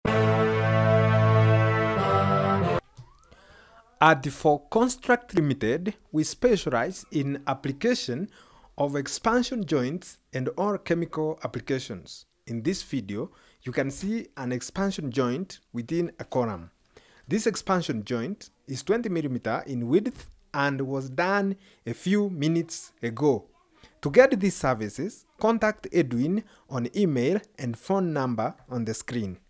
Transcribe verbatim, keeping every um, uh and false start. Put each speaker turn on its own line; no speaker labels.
At ForConstruct Limited, we specialize in application of expansion joints and or chemical applications. In this video, you can see an expansion joint within a column. This expansion joint is twenty millimeters in width and was done a few minutes ago. To get these services, contact Edwin on email and phone number on the screen.